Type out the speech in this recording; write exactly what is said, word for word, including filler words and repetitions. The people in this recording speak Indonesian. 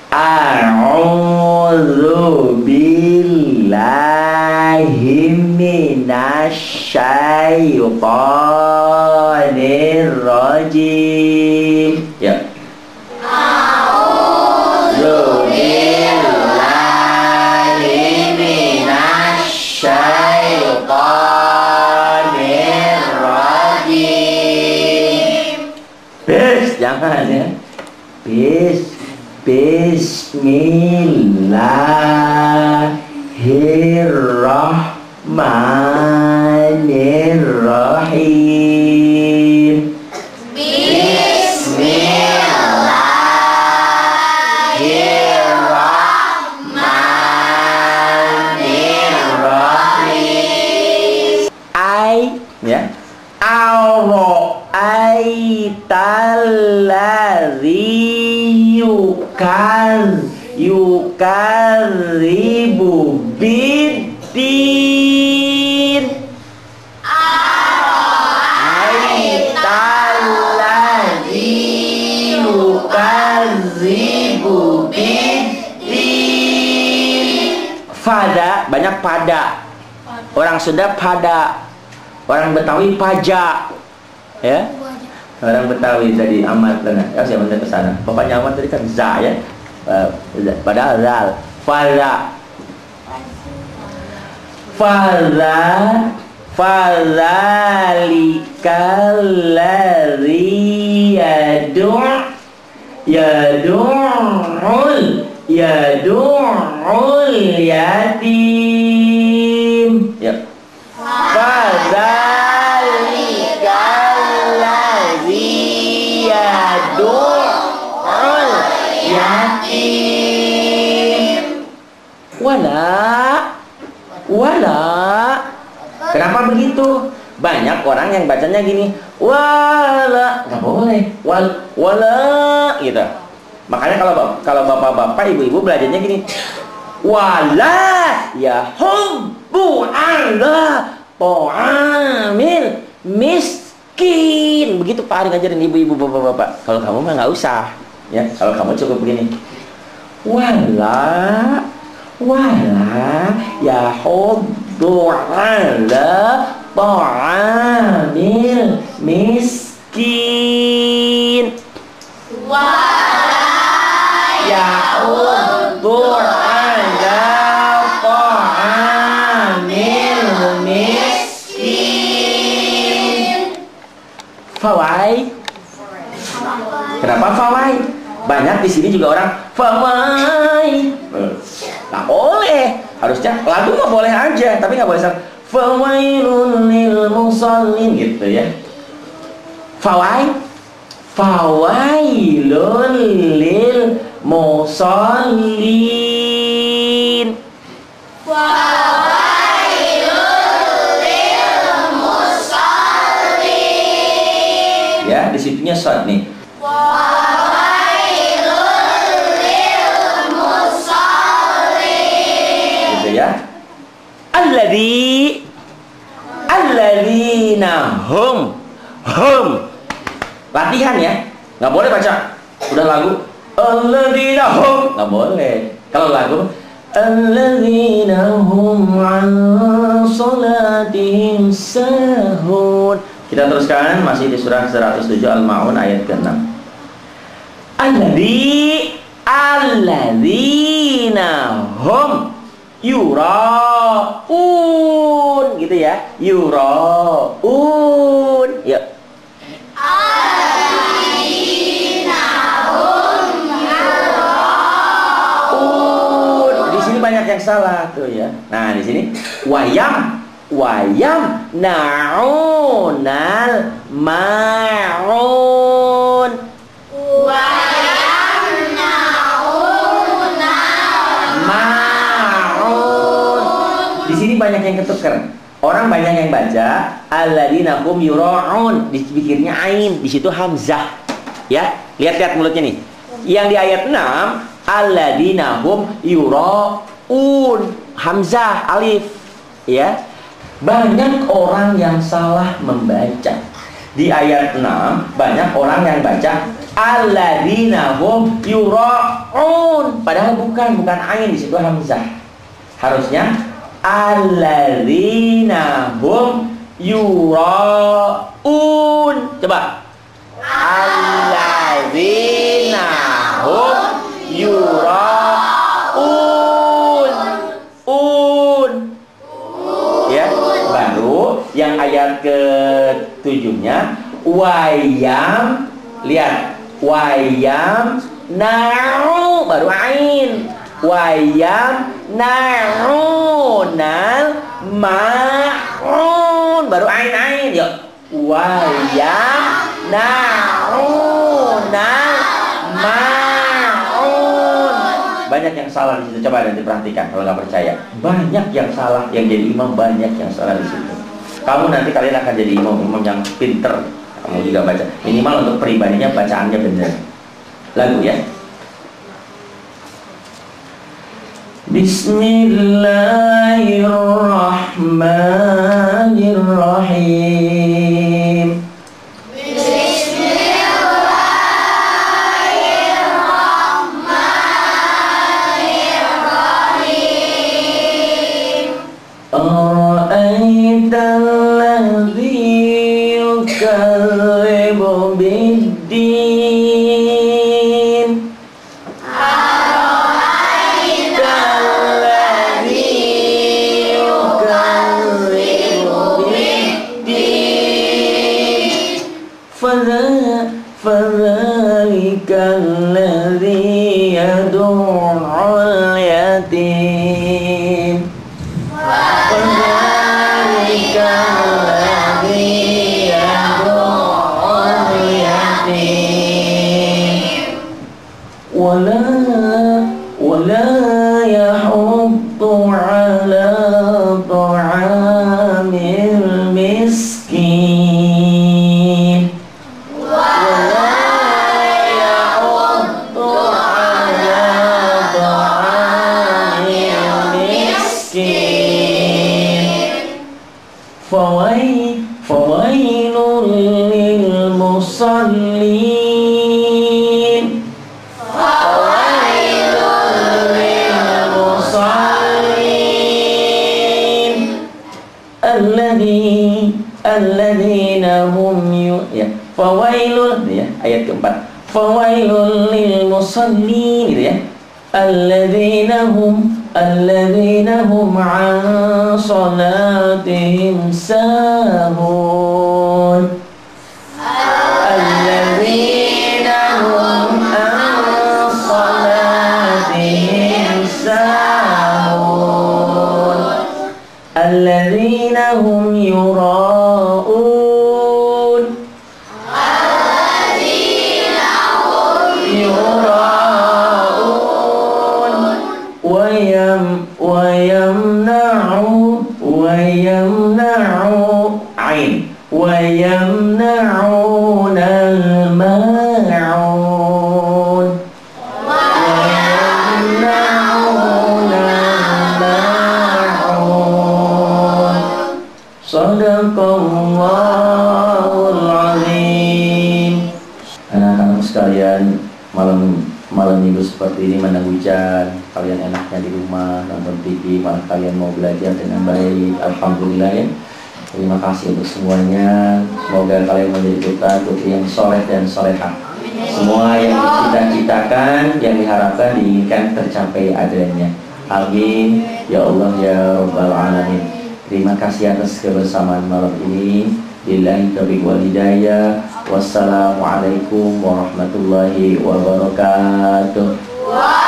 A'udzu billahi minasyaitonir rajim. Ya. A'udzu billahi minasyaitonir rajim. Bis, jangan ya. Bis. Bismillahirrahmanirrahim. Bismillahirrahmanirrahim. Ai ya. Aro aitallazi yukaz yukazibu biddin. Aitallazi yukazibu biddin. Pada, banyak pada. Orang Sunda pada, orang Betawi pajak, ya. Orang Betawi tadi amat lengah. Ya, saya mau ke sana. Bapaknya amat tadi kan za ya. Padahal zal. Faza. Faza. Fazalikal ladzi yadu' yadu'ul yadu'ul yatim. Ya. Fazalikal ladzi yadu'ul yatim. Wala wala. Kenapa begitu? Banyak orang yang bacanya gini, wala, nggak boleh, wal, wala, gitu. Makanya kalau kalau bapak-bapak, ibu-ibu belajarnya gini, wala ya hubbu ala ta'amil miskin. Begitu Pak Ari ngajarin ibu-ibu, bapak-bapak. Kalau kamu mah nggak usah, ya. Kalau kamu cukup begini, wala wala ya hubbu ala ta'amil miskin. Wala ya hubbu ala ta'amil miskin. Fawai. Kenapa fawai? Banyak di sini juga orang fawai. Nggak boleh. Harusnya lagu mah boleh aja, tapi nggak boleh sang fawailun lil musallin gitu ya. Fawai, fawailun lil musallin. Fawailun lil musallin. Ya, di situnya short nih. Ya, alladzi alladzina hum hum. Latihan ya, nggak boleh baca udah lagu alladzina hum, nggak boleh. Kalau lagu alladzina hum an salatihim sahun. Kita teruskan masih di surah seratus tujuh Al-Maun ayat keenam. Alladzi alladzina hum yuraun, gitu ya, yuraun, ya. Yuraun. Di sini banyak yang salah tuh ya. Nah di sini wayam, wayam naunal maun. Banyak yang ketuker. Orang banyak yang baca alladzina hum yuraun, dipikirnya ain, di situ hamzah. Ya, lihat-lihat mulutnya nih. Yang di ayat enam alladzina hum yuraun, hamzah, alif. Ya. Banyak orang yang salah membaca. Di ayat enam banyak orang yang baca alladzina hum yura'un. Padahal bukan, bukan ain, di situ hamzah. Harusnya alladzina hum yura'un. Coba. Alladzina hum yura'un. Un. Ya, baru yang ayat ketujuhnya wayam. Lihat, wayam na'u, baru ain. Wayam na'unal ma'un, baru ain ain. Yuk, wayam na'unal ma'un. Banyak yang salah di situ. Coba dan diperhatikan kalau nggak percaya. Banyak yang salah, yang jadi imam banyak yang salah di situ. Kamu nanti kalian akan jadi imam-imam yang pinter. Kamu juga baca. Minimal untuk pribadinya bacaannya benar. Lagu ya. Bismillahirrahmanirrahim. Bismillahirrahmanirrahim. Ara'aital ladzi yukadzibu bid-din. فذلك الذي يدعو اليتيم. فذلك الذي يدعو اليتيم ولا ولا يحض على طعام المسكين. فويل فويل للمصلين. فويل للمصلين الذي الذين هم ya fawailun ya ayat keempat. Fawailul lil musallin gitu ya. Alladzina hum alladzina hum an salatihim sahun. Alladzina hum an salatihim sahun. Alladzina hum yura'un. Alladzina hum yura'un. Wayam wayamna'u wayamna'u ain wayamna'una al-ma'un. Wayamna'una al-ma'un. Sadaqallahul azim. Anak-anak sekalian, malam malam minggu seperti ini mana hujan, kalian enaknya di rumah nonton T V, malah kalian mau belajar dengan baik. Alhamdulillah ya. Terima kasih untuk semuanya. Semoga kalian menjadi putra putri yang soleh dan solehah. Semua yang dicita-citakan, yang diharapkan, diinginkan tercapai adanya. Amin ya Allah ya Rabbal alamin. Terima kasih atas kebersamaan malam ini. Billahi taufiq wal hidayah. Wassalamualaikum warahmatullahi wabarakatuh.